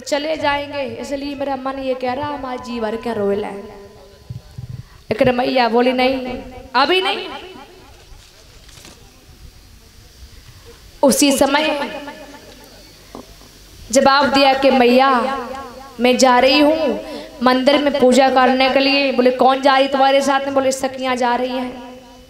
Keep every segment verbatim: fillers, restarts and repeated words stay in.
चले जाएंगे, इसलिए मेरा मन ये कह रहा हमारा जी भर के रोए लाए। लेकिन मैया बोली नहीं, अभी नहीं। उसी समय जवाब दिया कि मैया मैं जा रही हूँ मंदिर में पूजा करने के लिए। बोले कौन जा रही तुम्हारे साथ में? बोले सखियां जा रही हैं।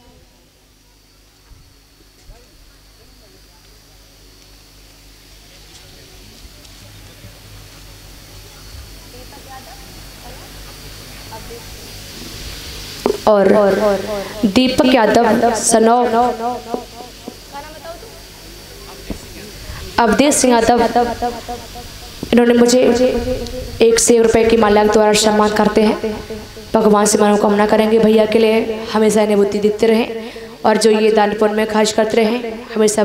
और दीपक यादव सनौ अवधेश सिंह यादव, इन्होंने मुझे एक सौ रुपए की माला के द्वारा सम्मान करते हैं। भगवान से मनोकामना करेंगे भैया के लिए हमेशा अनुभूति देते रहें और जो ये दान पुण्य में खर्च करते रहें हमेशा।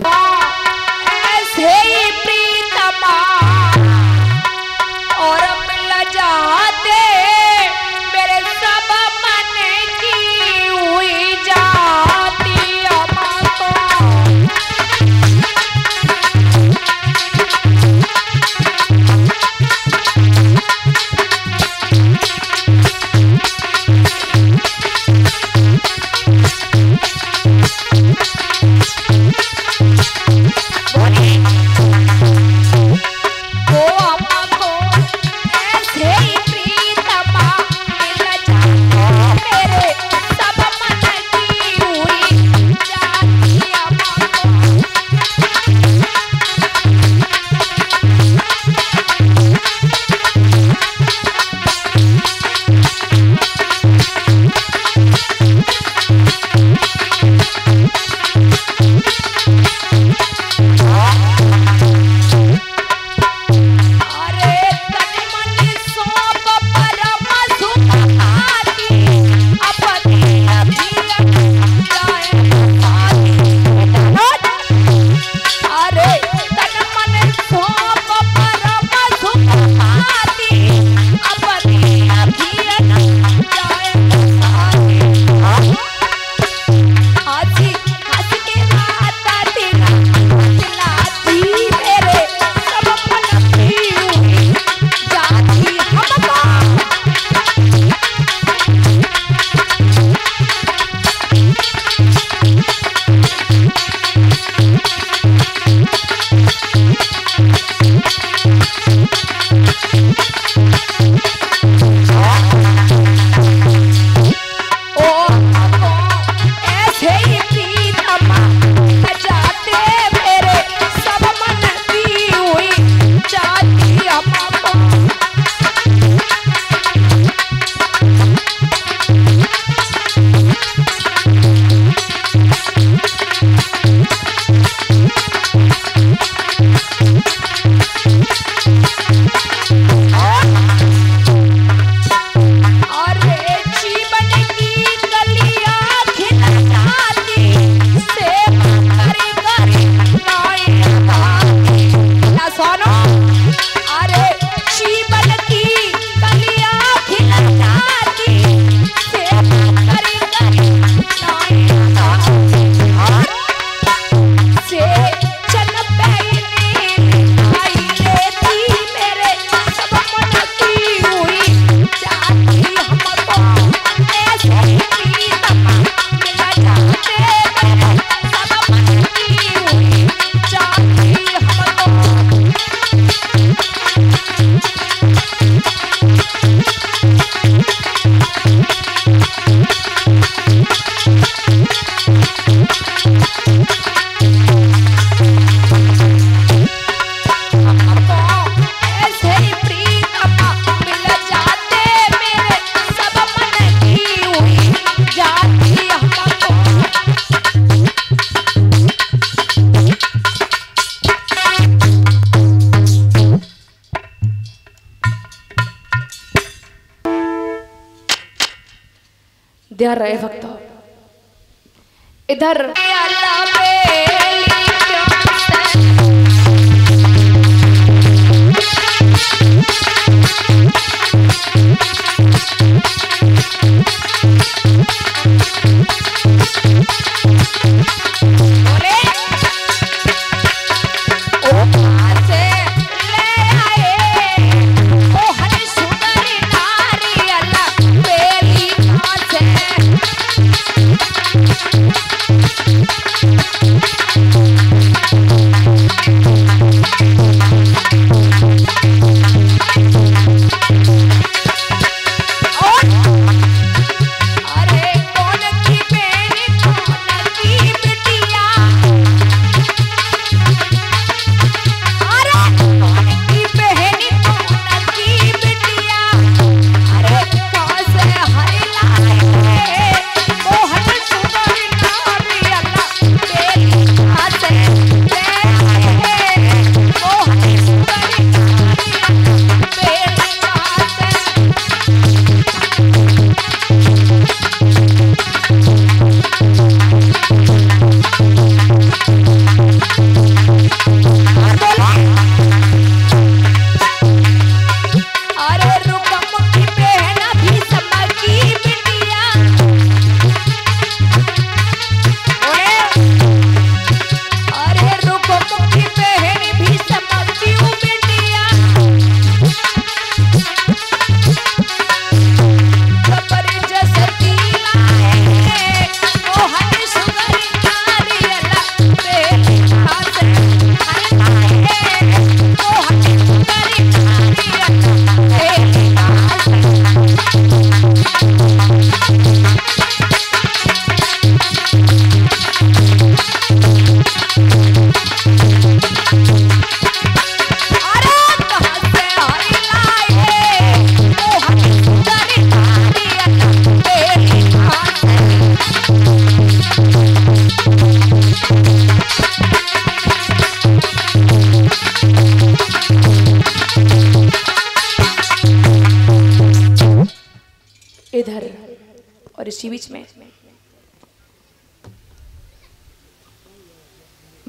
ध्यान रहे भक्तों। इधर बोले ओ से ले आए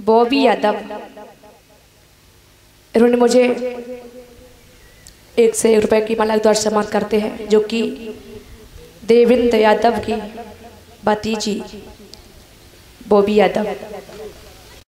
बॉबी यादव, इन्होंने मुझे एक से एक रुपए की माला द्वारा सम्मान करते हैं, जो कि देवेंद्र यादव की भतीजी बॉबी यादव।